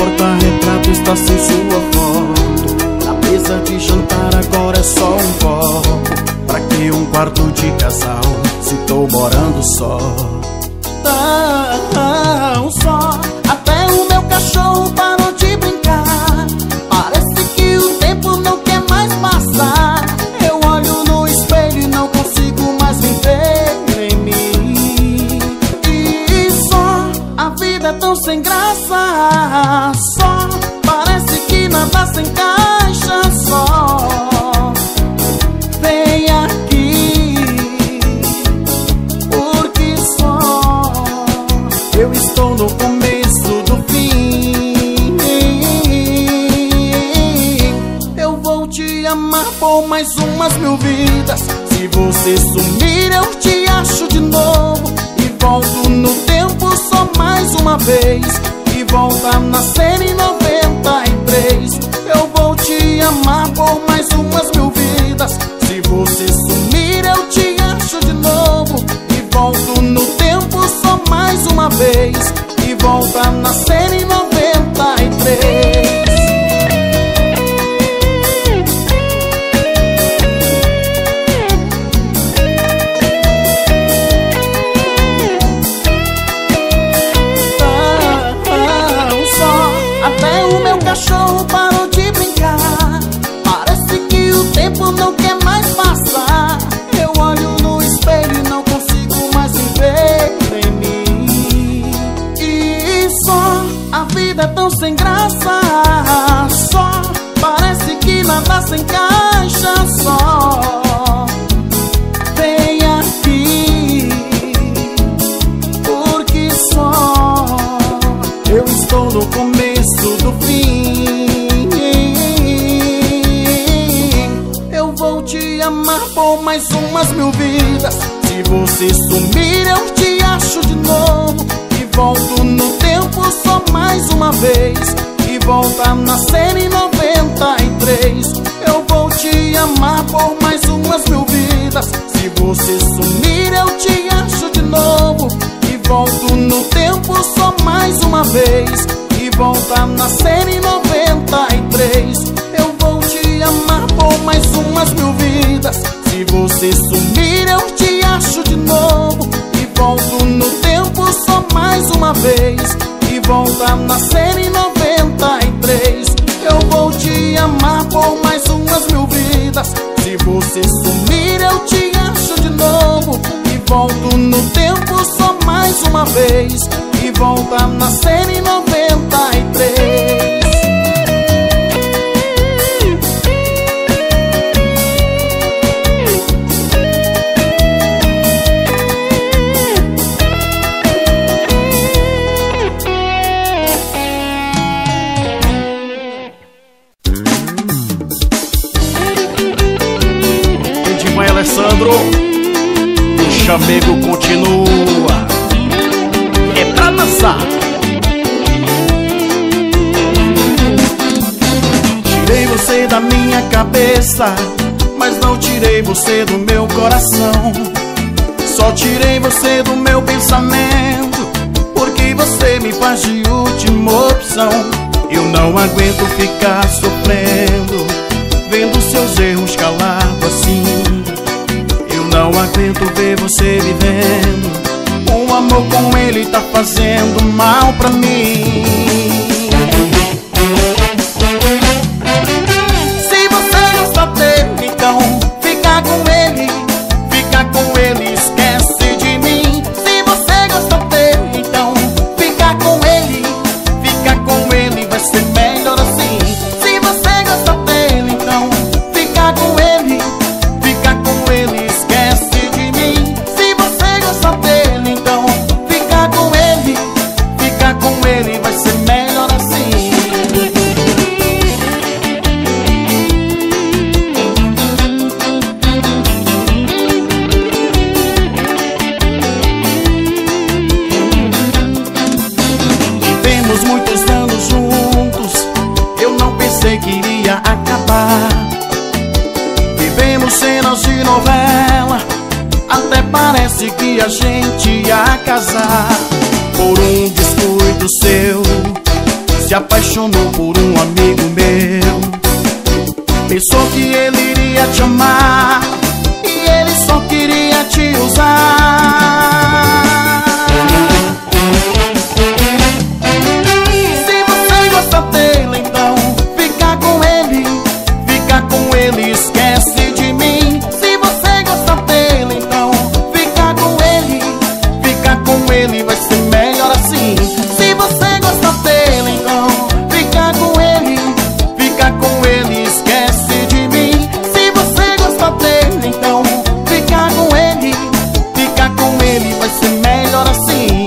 porta-retrato está sem sua foto. Na mesa de jantar agora é só um copo. Pra que um quarto de casal se tô morando só? Tão só, até o meu cachorro parou de brincar. Parece que o tempo não quer mais passar. Eu olho no espelho e não consigo mais me ver em mim. E só, a vida é tão sem graça. Só, parece que nada se encaixa. Só, vem aqui, porque só eu estou no começo do fim. Eu vou te amar por mais umas 1000 vidas. Se você sumir eu te acho de novo. E volto no tempo só mais uma vez. E volta a nascer em 93. Eu vou te amar por mais umas 1000 vidas. Se você sumir eu te acho de novo. E volto no tempo só mais uma vez. E volta a nascer em 93. Até o meu cachorro parou de brincar. Parece que o tempo não quer mais passar. Eu olho no espelho e não consigo mais me ver em mim. E só, a vida é tão sem graça. Só, parece que nada se encaixa. Só, vem aqui, porque só eu estou no começo do fim. Eu vou te amar por mais umas 1000 vidas. Se você sumir eu te acho de novo. E volto no tempo só mais uma vez. E volta a nascer em 93. Eu vou te amar por mais umas 1000 vidas. Se você sumir eu te acho de novo. E volto no tempo só mais uma vez. E volta a nascer em 93. Eu vou te amar por mais umas 1000 vidas. Se você sumir eu te acho de novo. E volto no tempo só mais uma vez. E volta a nascer em 93. Eu vou te amar por mais umas 1000 vidas. Se você sumir eu te acho de novo. E volto no tempo só mais uma vez. E volta a nascer em 93. Edmar Alessandro, o chamego continua. É pra dançar. Tirei você da minha cabeça, mas não tirei você do meu coração. Só tirei você do meu pensamento, porque você me faz de última opção. Eu não aguento ficar sofrendo, vendo seus erros calado assim. Eu não aguento ver você vivendo um amor com ele tá fazendo mal pra mim. Se você gosta dele, então fica com ele. Fica com ele, esquece de mim. Se você gosta dele, então fica com ele. Fica com ele, vai ser melhor assim. Se você gosta dele, então fica com ele. Fica com ele, esquece de mim. Se você gosta dele, então fica com ele. Fica com ele, vai ser melhor assim. Vivemos muitos anos juntos, eu não pensei que iria acabar. Vivemos cenas de novela, até parece que a gente ia casar. Por um descuido seu, se apaixonou por um amigo meu. Pensou que ele iria te amar e ele só queria te usar. Se você gosta dele, então fica com ele. Fica com ele, esquece de mim. Se você gosta dele, então fica com ele. Fica com ele, vai ser melhor assim. Se você gosta dele, então fica com ele. Fica com ele, esquece de mim. Se você gosta dele, então fica com ele. Fica com ele, vai ser melhor assim.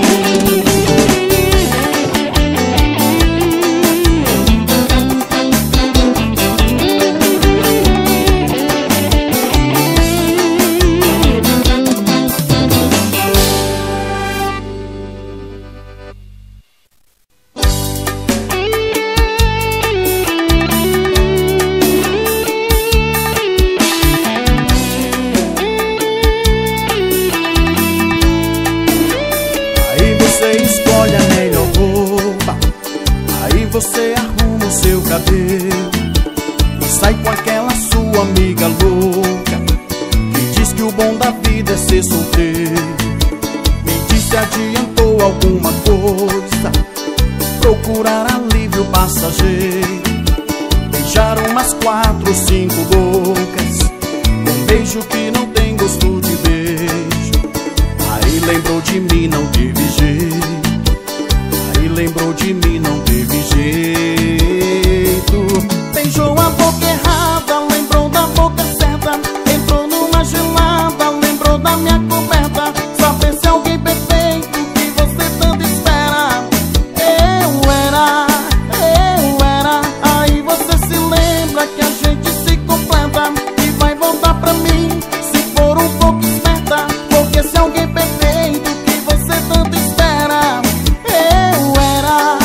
Escolhe a melhor roupa, aí você arruma o seu cabelo e sai com aquela sua amiga louca que diz que o bom da vida é ser solteiro. Me diz se adiantou alguma coisa, procurar alívio passageiro. Beijar umas 4 ou 5 bocas, um beijo que não tem gosto de beijo. Aí lembrou de mim, não teve jeito. Aí lembrou de mim, não teve jeito. Beijou a boca errada, lembrou da boca certa. Entrou numa gelada, lembrou da minha coberta. Saber se alguém perfeito que você tanto espera. Eu era. Aí você se lembra que a gente se completa e vai voltar pra mim se for um pouco esperta. Porque se alguém perfeito que você tanto espera. Eu era.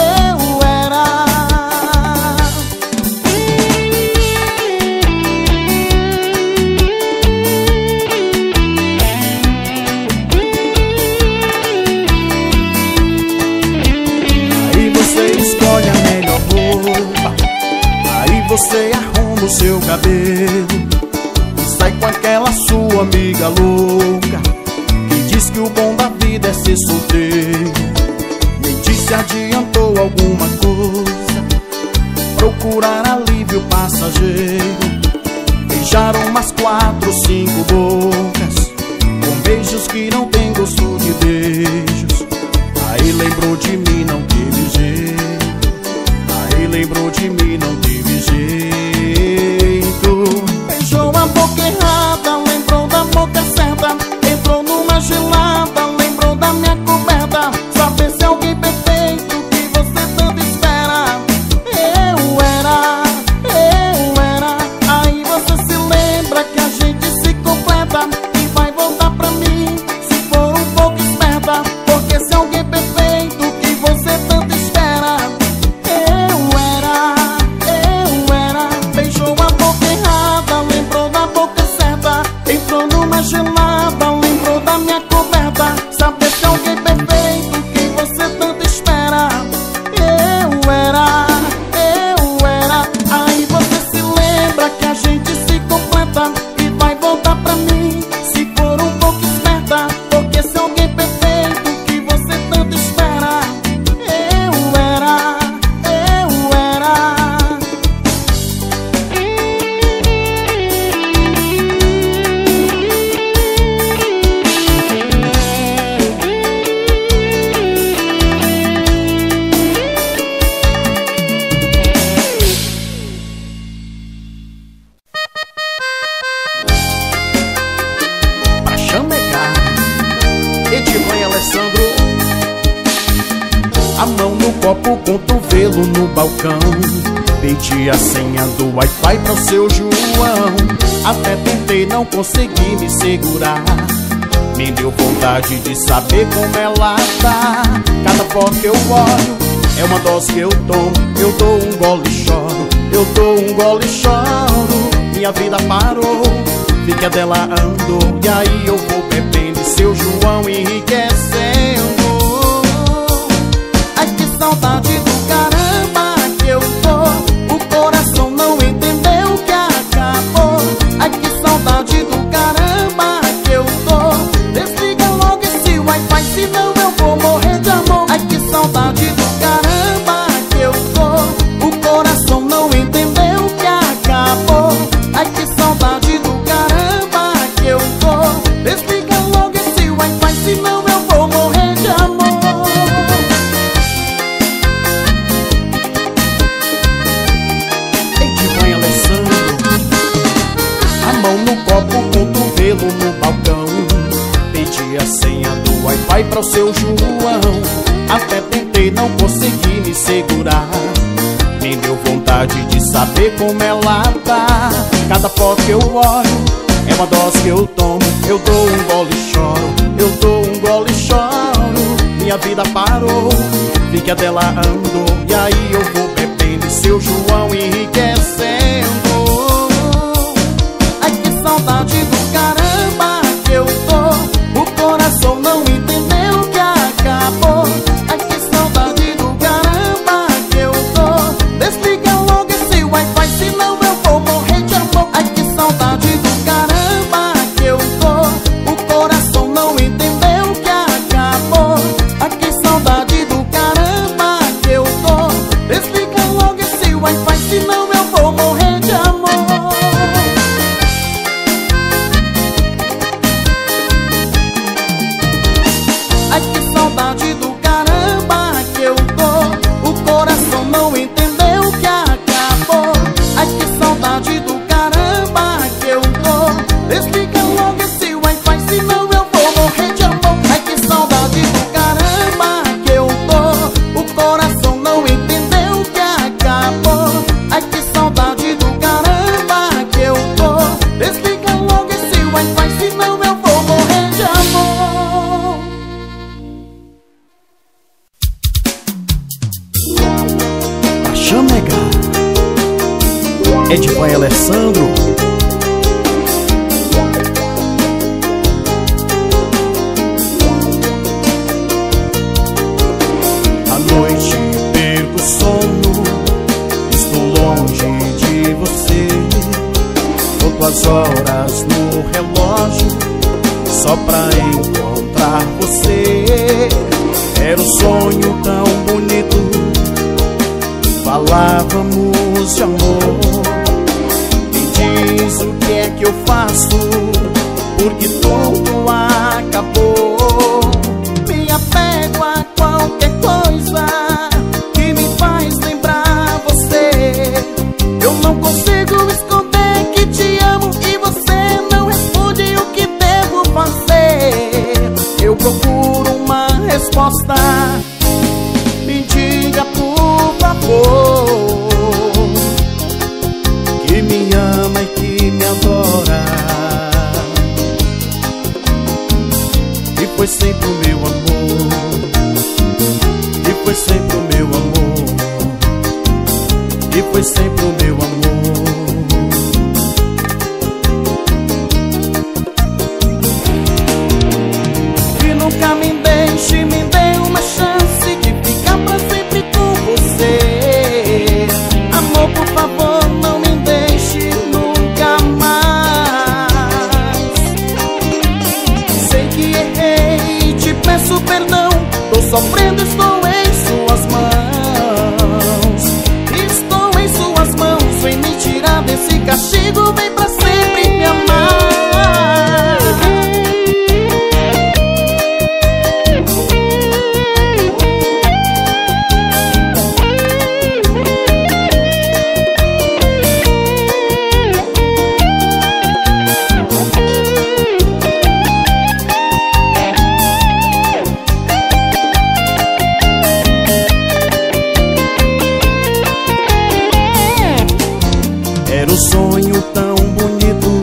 Aí você escolhe a melhor roupa, aí você arruma o seu cabelo e sai com aquela sua amiga louca que diz que o bom da vida é ser solteiro. Me diz se adiantou alguma coisa, procurar alívio passageiro. Beijar umas 4 ou 5 bocas, com beijos que não tem gosto de beijos. Aí lembrou de mim, não teve jeito. Aí lembrou de mim, não teve jeito. Beijou a boca errada, lembrou da boca certa. Entrou numa gelada, lembrou da minha coberta. Saber se alguém perfeito que você tanto espera. Eu era. Aí você se lembra que a gente se completa e vai voltar pra mim se for um pouco esperta. Porque se alguém perfeito que você tanto espera. Eu era. Beijou a boca errada, lembrou da boca certa. Entrou numa gelada, lembrou da minha coberta. Saber se alguém perfeito que você tanto espera. Eu era. Aí você se lembra que a gente se completa e vai voltar pra mim se for um pouco esperta. Porque se alguém perfeito que você tanto espera. Eu era. Pra chamegar, Edvan e Alessandro. A mão no copo, cotovelo no balcão. Pedi a senha do Wi-Fi pro seu João. Até tentei, não consegui me segurar. Me deu vontade de saber como ela tá. Cada foto que eu olho é uma dose que eu tomo. Eu dou um gole e choro, eu dou um gole e choro. Minha vida parou, fica dela andou. E aí eu vou bebendo e seu João enriquecendo. Ai que saudade do caramba. consegui me segurar. Me deu vontade de saber como ela tá. Cada foto que eu olho é uma dose que eu tomo. Eu dou um gole e choro, eu dou um gole e choro. Minha vida parou, vi que a dela andou. E aí eu vou bebendo e seu João enriquecendo. Ai, que saudade do caramba que eu tô. O coração não entendeu que acabou. Ai, que saudade do caramba que eu tô. Desliga logo esse Wi-Fi, senão eu vou morrer de amor. Ai, que saudade do caramba que eu tô. O coração não entendeu que acabou. Ai, que saudade do caramba que eu tô. Desliga logo esse Wi-Fi, senão eu vou morrer de amor. Ai, que saudade do caramba que eu tô. O coração não entendeu que acabou. Ai, que saudade do caramba que eu tô. Desliga logo esse Wi-Fi, senão eu vou morrer de amor. Ai, que saudade do caramba que eu tô. O coração não entendeu que acabou. Ai, que saudade do caramba que eu tô. Desliga logo esse Wi-Fi, senão eu vou morrer de amor. Chamega é de pai Alessandro. À noite perco o sono, estou longe de você. Conto as horas no relógio só pra encontrar você. Era um sonho tão bonito, falávamos de amor. Me diz o que é que eu faço, porque tudo acabou. Me apego a qualquer coisa que me faz lembrar você. Eu não consigo esconder que te amo e você não responde o que devo fazer. Eu procuro uma resposta, me diga por favor que me ama e que me adora. E foi sempre o meu amor, e foi sempre o meu amor, e foi sempre o meu amor. E nunca me deixe, me dê uma chance de ficar pra sempre com você. Amor, por favor, não me deixe nunca mais. Sei que errei, te peço perdão. Tô sofrendo, estou em suas mãos. Estou em suas mãos. Vem me tirar desse castigo, vem pra sempre me amar. Era um sonho tão bonito,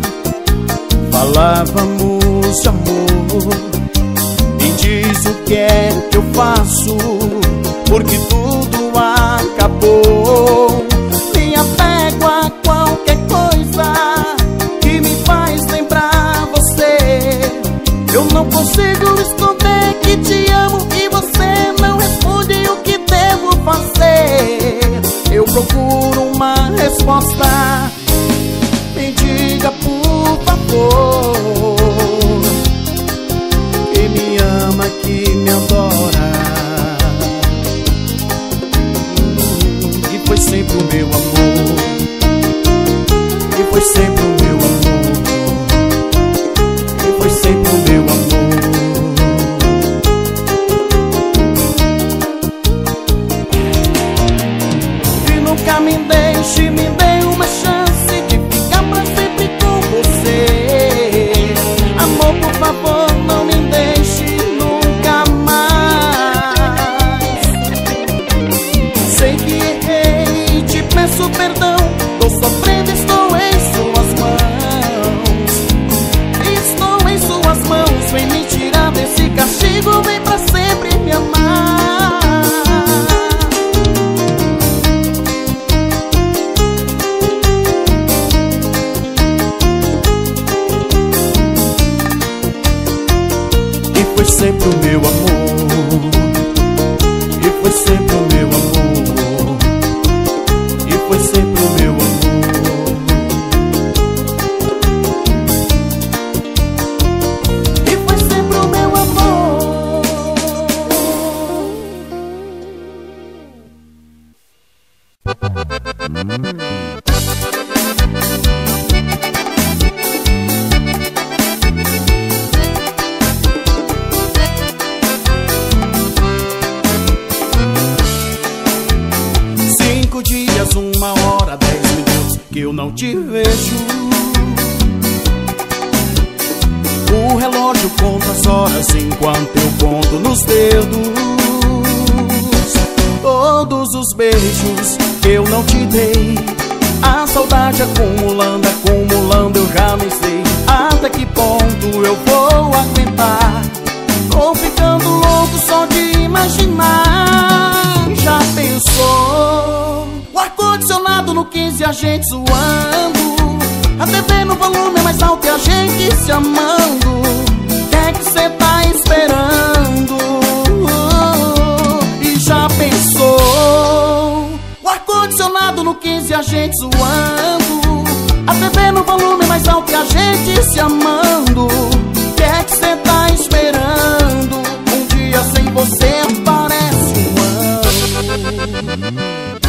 falávamos de amor. Me diz o que é que eu faço, porque tudo acabou. Me apego a qualquer coisa que me faz lembrar você. Eu não consigo esconder que te amo e você não responde o que devo fazer. Eu procuro uma resposta, me diga por favor que me ama, que me adora. E foi sempre o meu amor, e foi sempre o meu amor, e foi sempre o meu amor. Nunca me deixe, me dê uma chance de ficar pra sempre com você. Amor, por favor, não me deixe nunca mais. sempre o meu amor, e foi sempre o meu amor, e foi sempre o meu amor. Não te vejo. O relógio conta as horas enquanto eu conto nos dedos todos os beijos que eu não te dei. A saudade acumulando, acumulando, eu já nem sei até que ponto eu vou aguentar. Tô ficando louco só de imaginar. Já pensou? O ar-condicionado no 15, a gente suando, a TV no volume mais alto e a gente se amando. O que é que cê tá esperando? E já pensou? O ar-condicionado no 15, a gente suando, a TV no volume mais alto e a gente se amando. O que é que cê tá esperando? Um dia sem você parece um ano.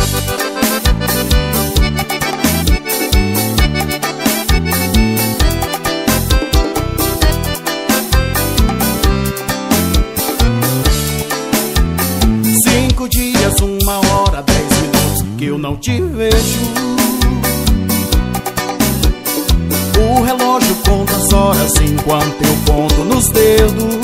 5 dias, 1 hora, 10 minutos que eu não te vejo. O relógio conta as horas enquanto eu conto nos dedos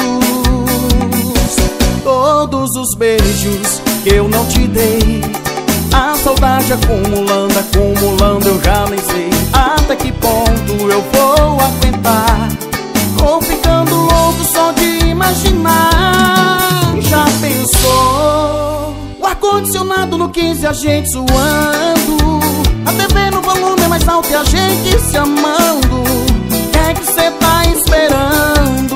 todos os beijos que eu não te dei. A saudade acumulando, acumulando, eu já nem sei até que ponto eu vou aguentar. Tô ficando louco só de imaginar. Já pensou? O ar-condicionado no 15, a gente suando, a TV no volume mais alto e a gente se amando. O que é que cê tá esperando?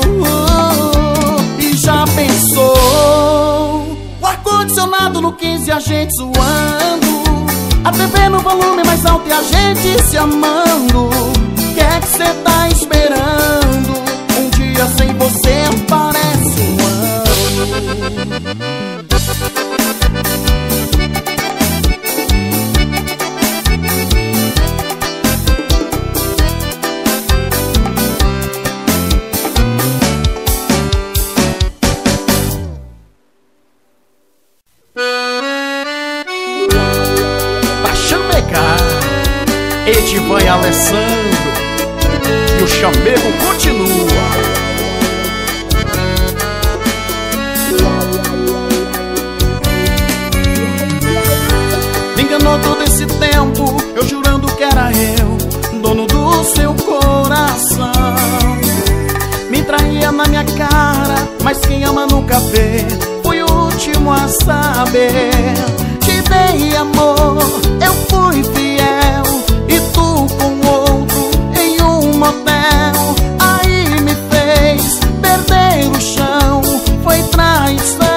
E já pensou? O ar-condicionado no 15, a gente suando, a TV no volume mais alto e a gente se amando. O que é que cê tá esperando? Um dia sem você parece um ano. Edivan e Alessandro, e o chamego continua. Me enganou todo esse tempo, eu jurando que era eu, dono do seu coração. Me traía na minha cara, mas quem ama nunca vê. Fui o último a saber. Te dei amor, eu fui fiel, e tu com outro em um motel. Aí me fez perder o chão, foi traição.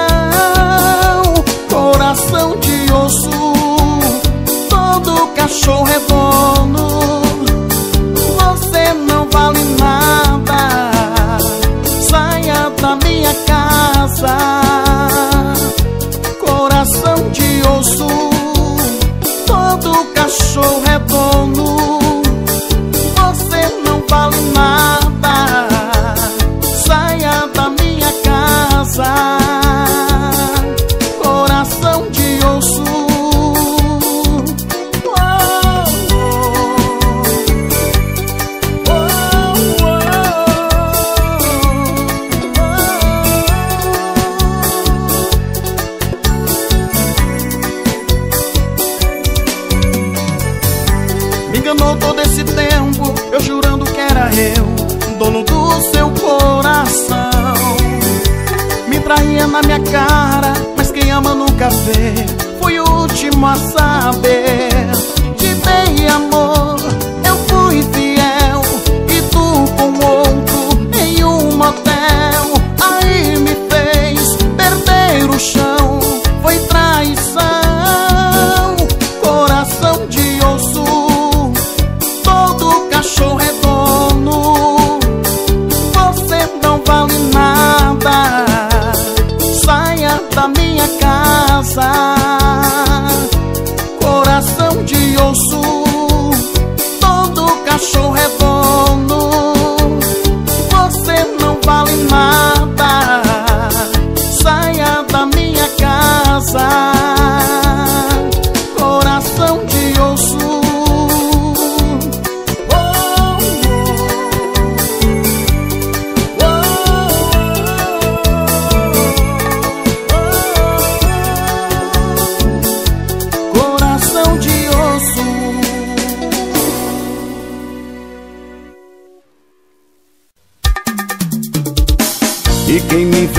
Coração de osso, todo cachorro é dono. Você não vale nada, saia da minha casa. Coração de osso, todo cachorro é dono. Você não vale nada, saia da minha casa. Coração de osso. Me enganou todo esse tempo, eu jurando que era eu, dono do seu coração. Me traía na minha cara, mas quem ama nunca vê. Fui o último a saber. Te dei amor, eu fui fiel, e tu com outro em um motel. Aí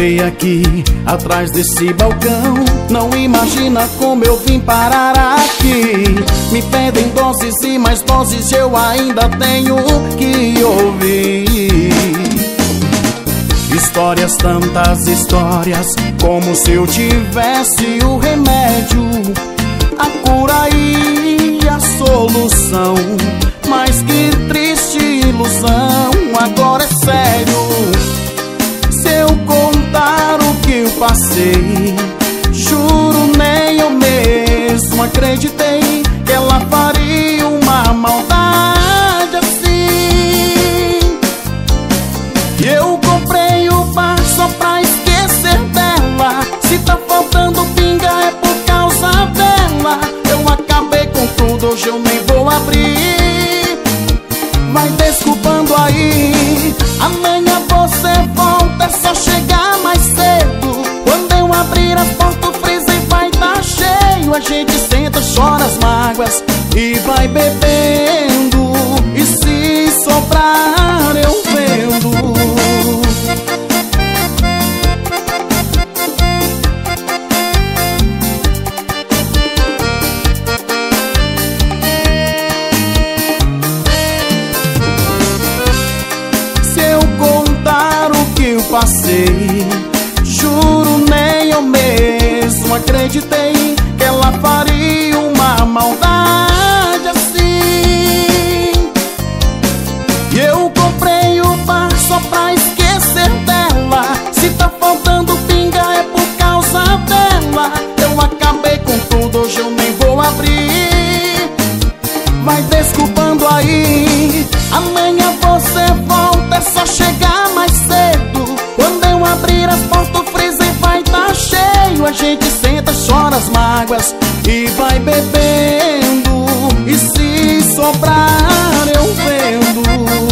vê aqui, atrás desse balcão. Não imagina como eu vim parar aqui. Me pedem doses e mais doses, eu ainda tenho que ouvir. Histórias, tantas histórias, como se eu tivesse o remédio, a cura e a solução. Mas que triste ilusão, agora é sério. Se eu contar o que eu passei, juro nem eu mesmo acreditei que ela faria uma maldade assim. Eu comprei o bar só pra esquecer dela. Se tá faltando pinga é por causa dela. Eu acabei com tudo, hoje eu nem vou abrir. Vai desculpando aí, amanhã você volta, é só chegar mais cedo. Quando eu abrir as portas, o freezer vai tá cheio. A gente senta, chora as mágoas e vai bebendo. E se sobrar eu vendo. Passei, juro nem eu mesmo acreditei que ela faria uma maldade assim. Eu comprei o bar só pra esquecer dela. Se tá faltando pinga é por causa dela. Eu acabei com tudo, hoje eu nem vou abrir. Vai desculpando aí, amanhã você volta, é só chegar mais cedo. Quando eu abrir as portas, o freezer vai tá cheio. A gente senta, chora as mágoas e vai bebendo. E se sobrar eu vendo.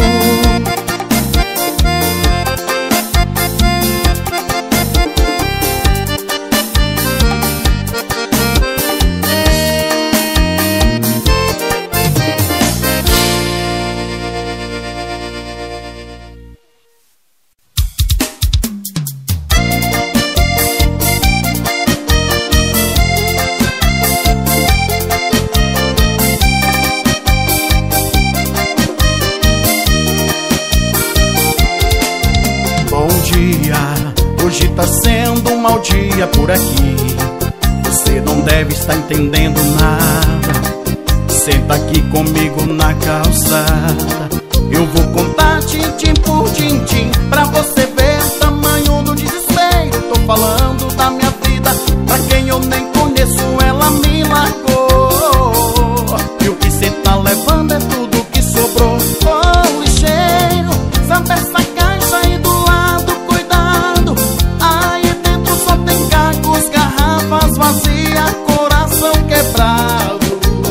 Hoje tá sendo um mau dia por aqui. Você não deve estar entendendo nada. Senta aqui comigo na calçada. Eu vou contar tintim por tintim pra você ver o tamanho do desespero. Tô falando da minha vida, pra quem eu nem conheço, ela me largou. E o que cê tá levando é tudo que sobrou. Oh, lixeiro, sabe essa caixa aí do lado, cuidado. Aí dentro só tem cacos, garrafas vazias, coração quebrado.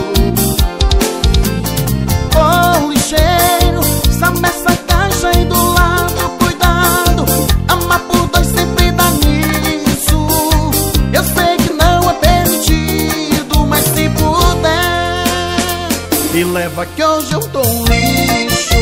Oh, lixeiro, sabe essa caixa aí do lado, cuidado. Amar por dois sempre dá nisso. Eu sei que não é permitido, mas se puder, me leva que hoje eu tô um lixo.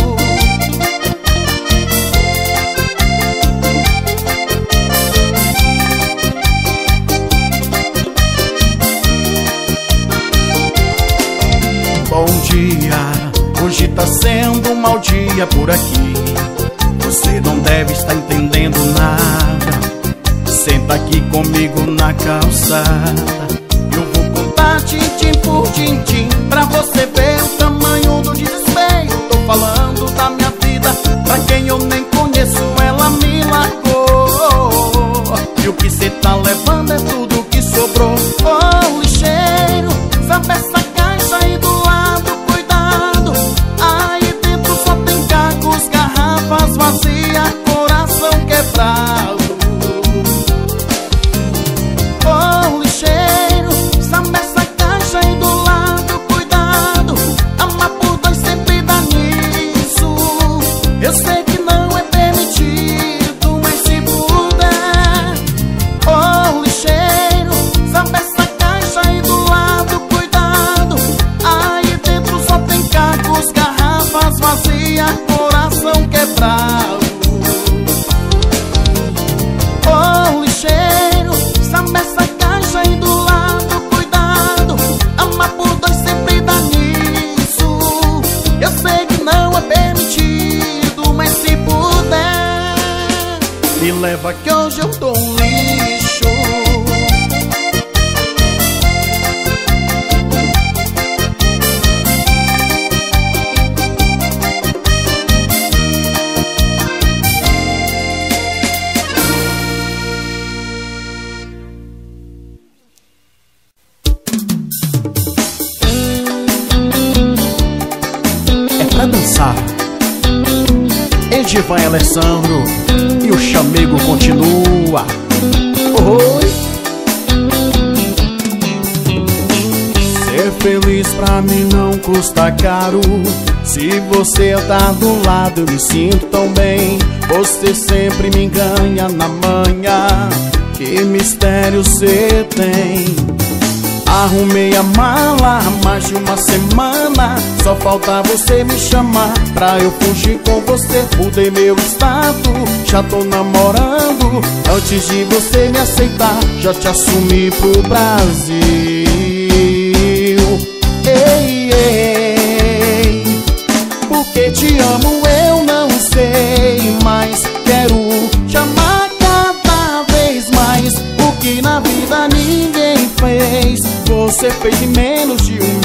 Bom dia, hoje tá sendo um mau dia por aqui. Você não deve estar entendendo nada. Senta aqui comigo na calçada. Eu vou contar tintim por tintim pra você ver o tamanho do desespero. Tô falando da minha vida, pra quem eu nem conheço, ela me largou. E o que cê tá levando é tudo que sobrou. Oh, lixeiro, sabe essa caixa aí do lado, cuidado. Aí dentro só tem cacos, garrafas vazias, coração quebrado. Oh, lixeiro, sabe essa caixa aí do lado, cuidado. Amar por dois sempre dá nisso. Eu sei que não é permitido, mas se puder. Oh, lixeiro, sabe essa leva que hoje eu tô um lixo. Dançar. Edivan e Alessandro e o chamego continua. Oi. Ser feliz pra mim não custa caro. Se você tá do lado eu me sinto tão bem. Você sempre me ganha na manhã. Que mistério cê tem. Arrumei a mala há mais de uma semana. Só falta você me chamar pra eu fugir com você. Mudei meu status, já tô namorando. Antes de você me aceitar, já te assumi pro Brasil. Ei, ei, porque te amo eu não sei, mas quero te amar cada vez mais. O que na vida ninguém fez, você fez em menos de um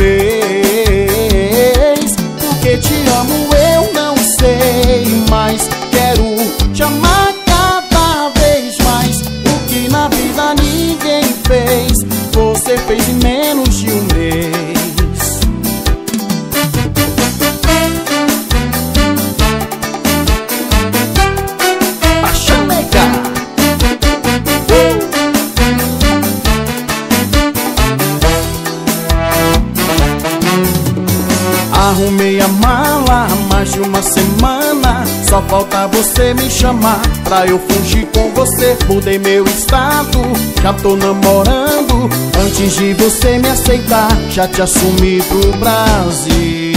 mês. Porque te amo eu não sei, mas quero te amar cada vez mais. O que na vida ninguém fez, você fez em menos de um mês. A chameca. Arrumei a mala há mais de uma semana. Só falta você me chamar pra eu fugir com você. Mudei meu estado, já tô namorando. Antes de você me aceitar, já te assumi pro Brasil.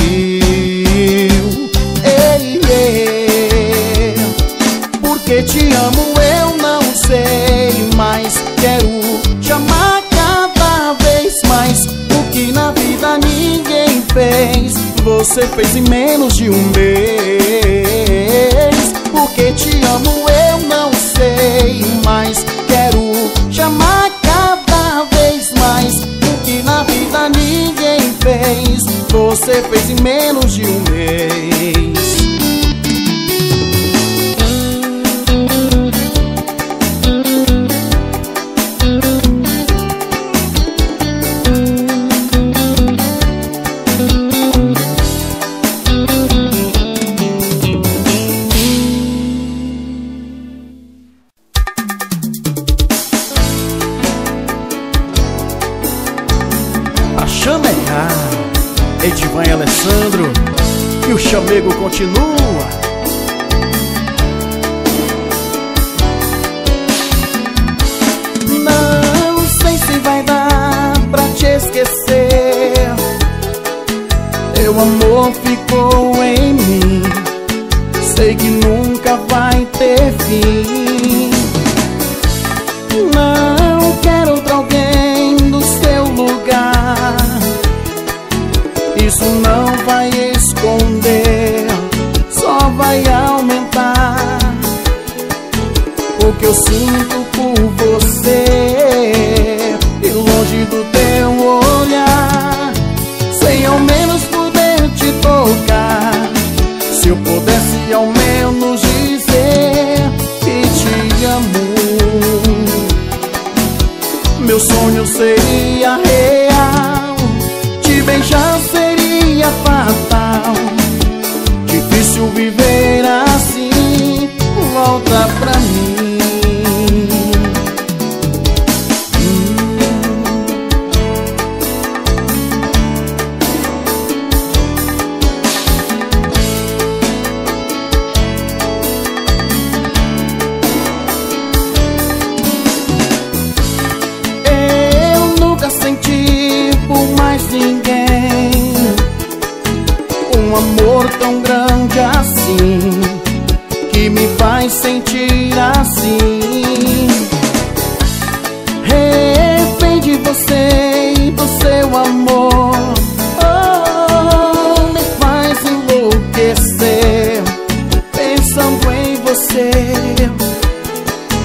Ei, ei, porque te amo eu não sei, mas quero te amar cada vez mais. O que na vida ninguém fez, você fez em menos de um mês. Porque te amo eu não sei, mas quero te amar cada vez mais. O que na vida ninguém fez, você fez em menos de um mês. Edivan e Alessandro e o chamego continua. Não sei se vai dar pra te esquecer. Teu amor ficou em mim. Sei que nunca vai ter fim. Não quero outro alguém no seu lugar. Isso não vai esconder, só vai aumentar o que eu sinto por você. E longe do teu olhar, sem ao menos poder te tocar. Se eu pudesse ao menos dizer que te amo, meu sonho seria real. Te beijar seria fatal. Difícil viver assim, volta pra mim. Eu nunca senti por mais ninguém um amor tão grande assim, que me faz sentir assim. Refém de você e do seu amor, oh, me faz enlouquecer pensando em você.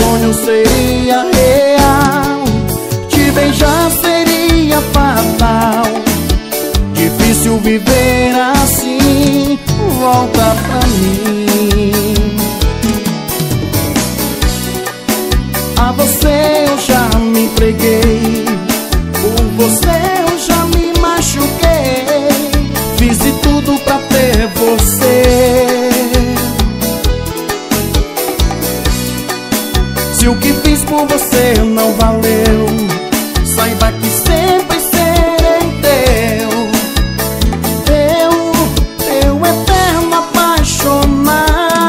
sonho seria real, te beijar seria fatal. Difícil viver assim, volta pra mim. A você eu já me entreguei, por você eu já me machuquei. Fiz de tudo pra ter você. Se o que fiz por você não valeu, saiba que sempre serei teu eterno apaixonado.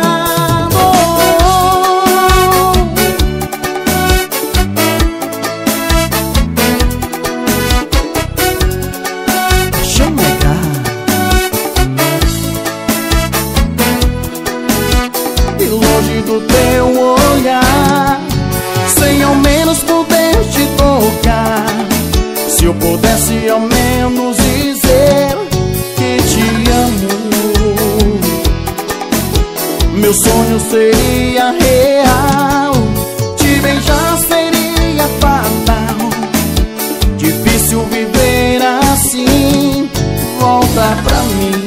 E longe do teu olhar, sem ao menos poder te tocar. Se eu pudesse ao menos dizer que te amo, meu sonho seria real, te beijar seria fatal. Difícil viver assim, volta pra mim.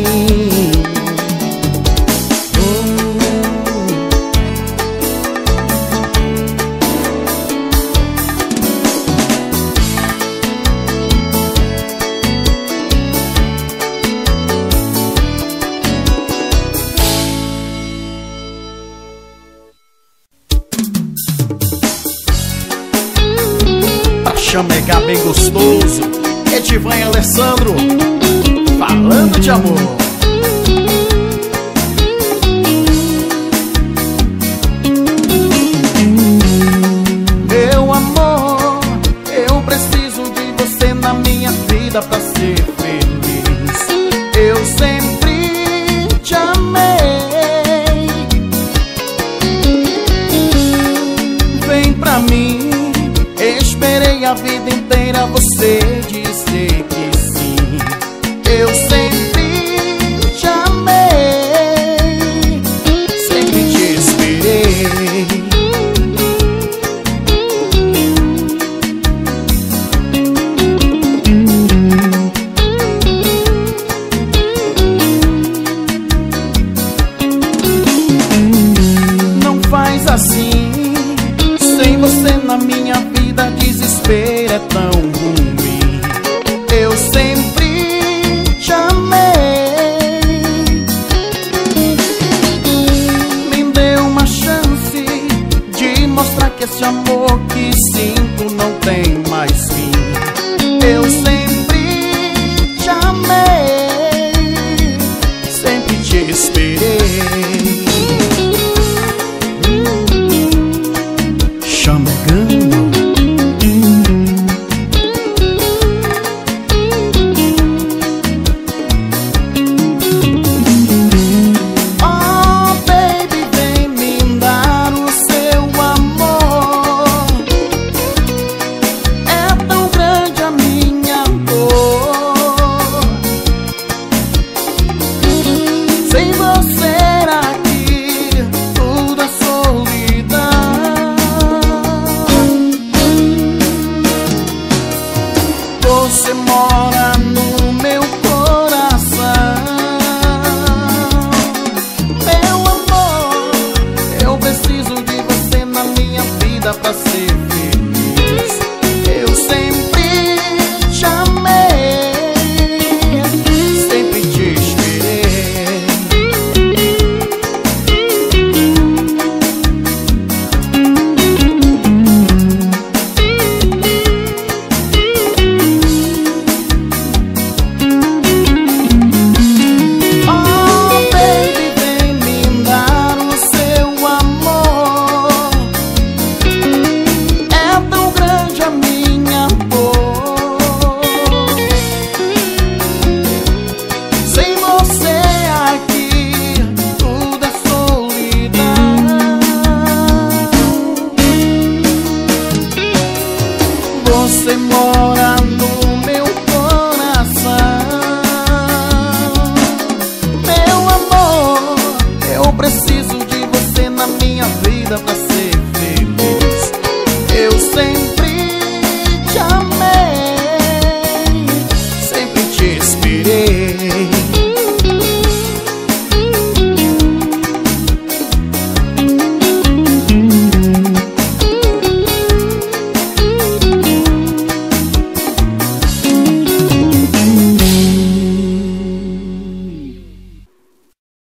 Chamegar bem gostoso, Edivan e Alessandro, falando de amor. Meu amor, eu preciso de você na minha vida pra ser feliz. Eu sempre te amei. Vem pra mim, esperei a vida inteira você dizer que sim. Eu sempre te amei, sempre te esperei. Não faz assim, sem você na minha vida desespero é tão ruim. Eu sempre te amei. Me dê uma chance de mostrar que esse amor que sinto não tem mais fim. Eu sempre te amei, sempre te esperei. Chamegando. Oh baby, vem me dar o seu amor. É tão grande a minha dor. Sem você aqui, tudo é solidão. Você mora no meu coração. Meu amor, eu preciso de você na minha vida pra ser feliz. Eu sempre